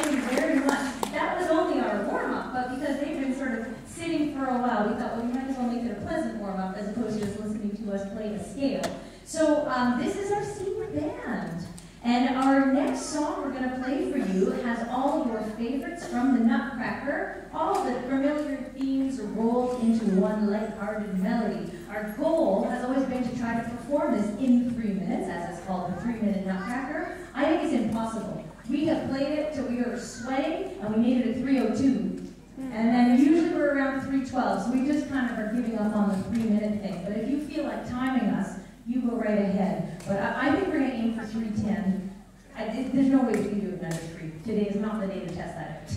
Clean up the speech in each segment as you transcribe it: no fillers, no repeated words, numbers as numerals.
Thank you very much. That was only our warm-up, but because they've been sort of sitting for a while, we thought, well, we might as well make it a pleasant warm-up as opposed to just listening to us play a scale. So this is our senior band. And our next song we're going to play for you has all of your favorites from the Nutcracker. All the familiar themes rolled into one light-hearted melody. Our goal has always been to try to perform this in 3 minutes, as it's called the 3-minute Nutcracker. I think it's impossible. We have played it till we were sweating, and we made it at 3:02. And then usually we're around 3:12, so we just kind of are giving up on the 3-minute thing. But if you feel like timing us, you go right ahead. But I think we're going to aim for 3:10. There's no way we can do it under 3. Today is not the day to test that out.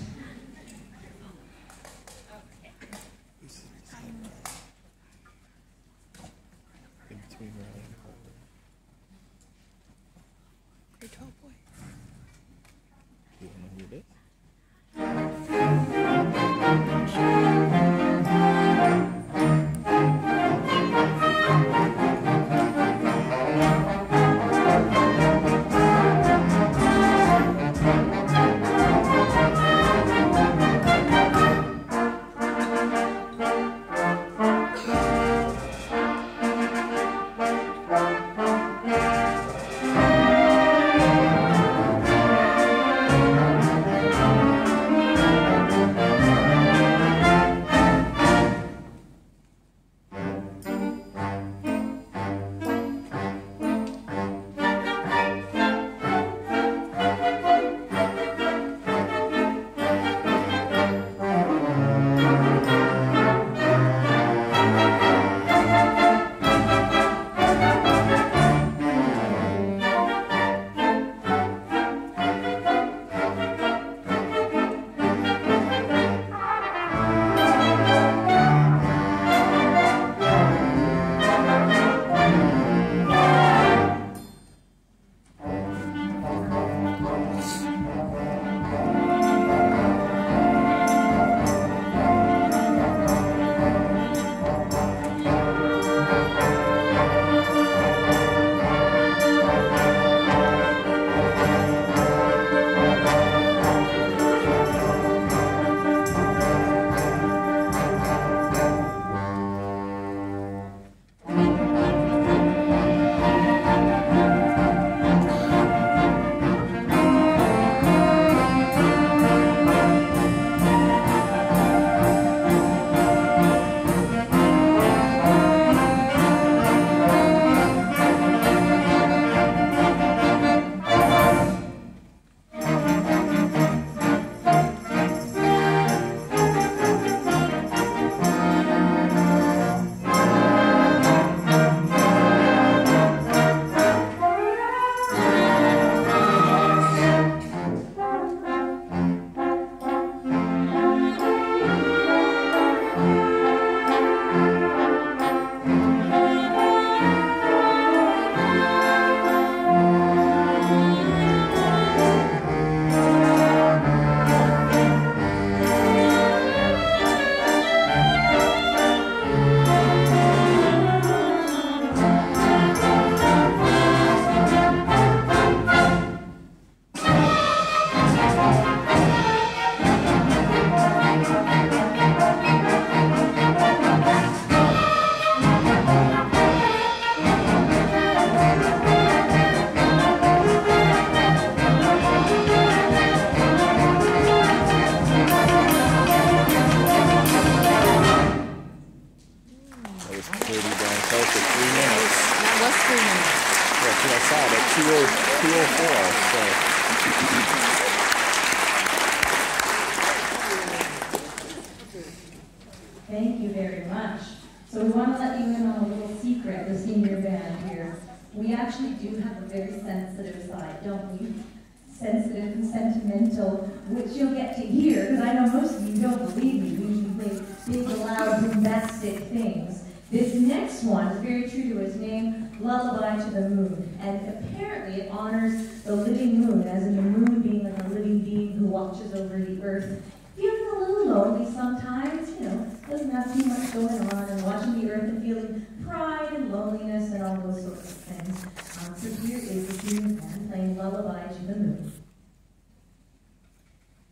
Thank you very much. So we want to let you in on a little secret, the senior band here. We actually do have a very sensitive side, don't we? Sensitive and sentimental, which you'll get to hear, because I know most of you don't believe me. We usually play big, loud, bombastic things. This next one is very true to its name, Lullaby to the Moon. And apparently it honors the living moon, as in the moon being like a living being who watches over the earth. Feeling a little lonely sometimes, you know, doesn't have too much going on, and watching the earth and feeling pride and loneliness and all those sorts of things. So here is the senior band playing Lullaby to the Moon.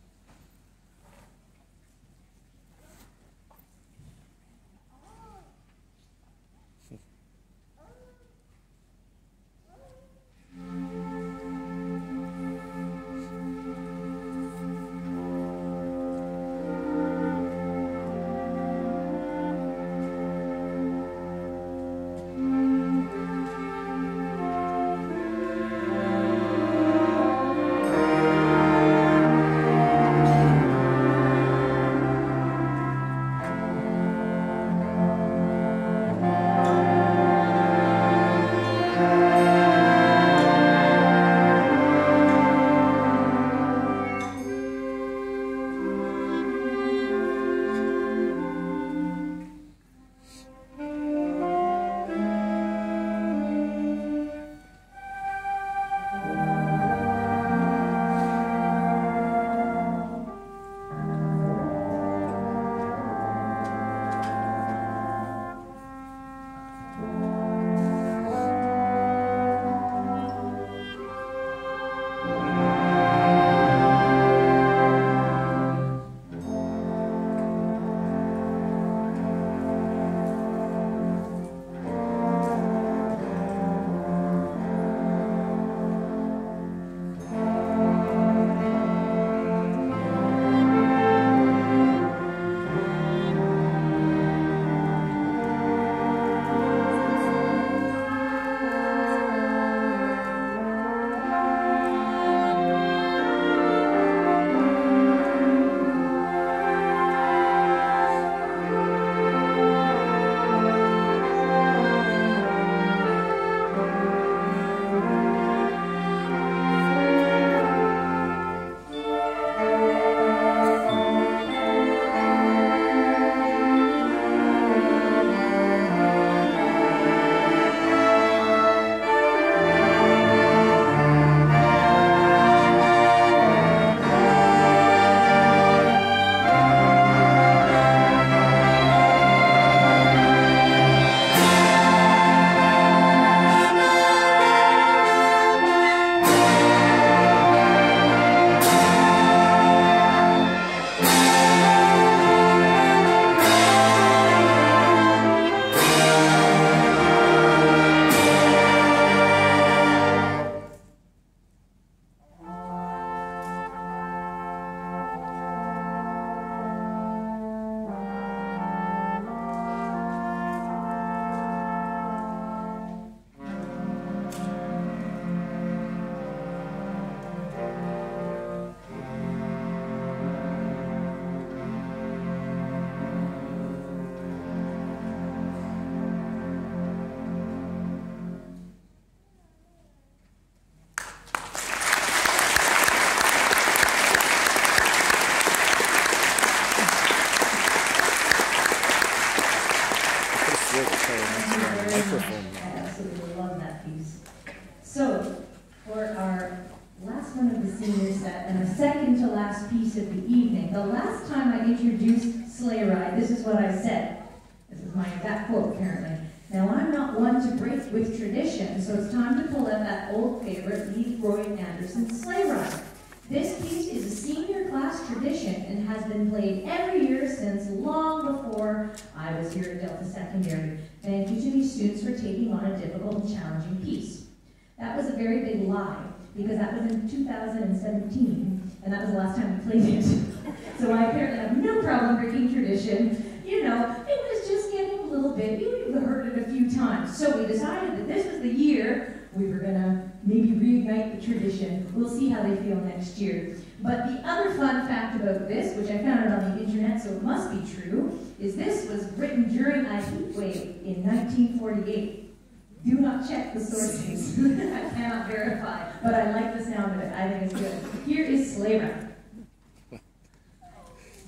microphone. I absolutely love that piece. So, for our last one of the senior set, and our second to last piece of the evening, the last time I introduced Sleigh Ride, this is what I said. This is my exact quote, apparently. Now, I'm not one to break with tradition, so it's time to pull out that old favorite, Leroy Anderson's Sleigh Ride. This piece is a senior class tradition and has been played every year since long before I was here at Delta Secondary. Thank you to these students for taking on a difficult and challenging piece. That was a very big lie, because that was in 2017, and that was the last time we played it. So I apparently have no problem breaking tradition. You know, it was just getting a little bit, you've heard it a few times. So we decided that this was the year we were gonna maybe reignite the tradition. We'll see how they feel next year. But the other fun fact about this, which I found it on the internet, so it must be true, is this was written during a heat wave in 1948. Do not check the sources. I cannot verify, but I like the sound of it. I think it's good. Here is Sleigh Ride.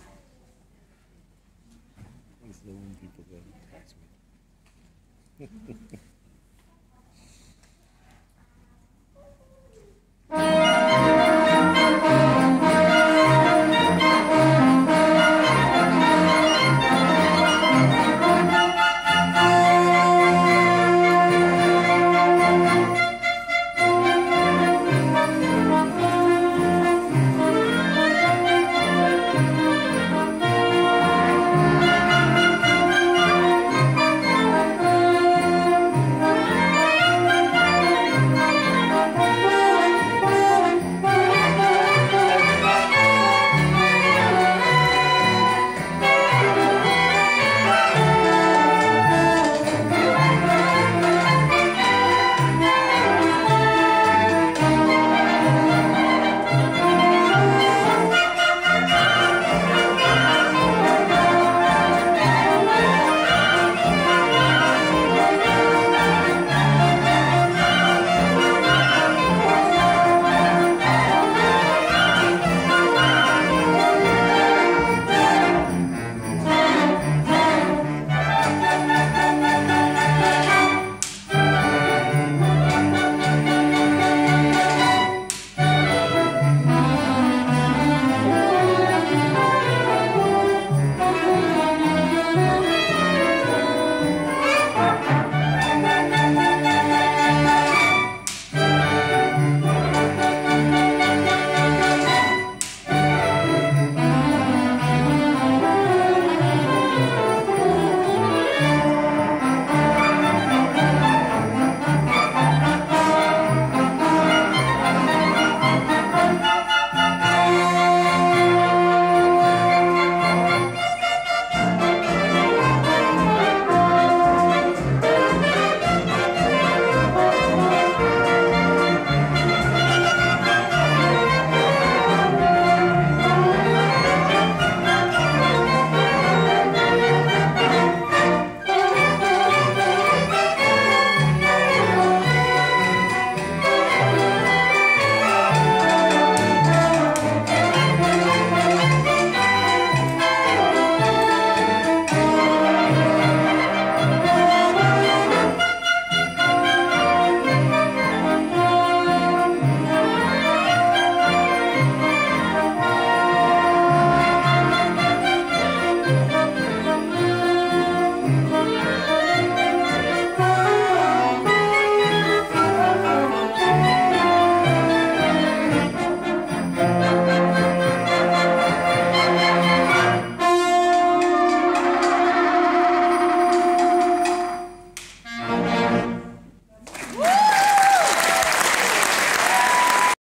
People that